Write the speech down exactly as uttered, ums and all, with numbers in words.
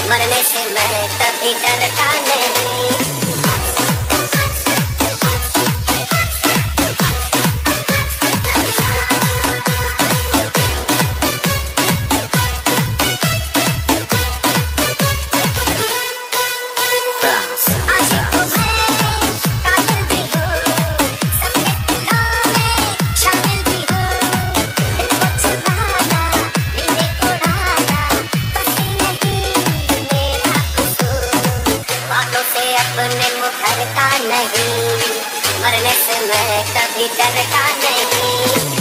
मरने से मैं कभी डरता नहीं। अपने मुखर का नहीं, मरने से मैं कभी डरता नहीं।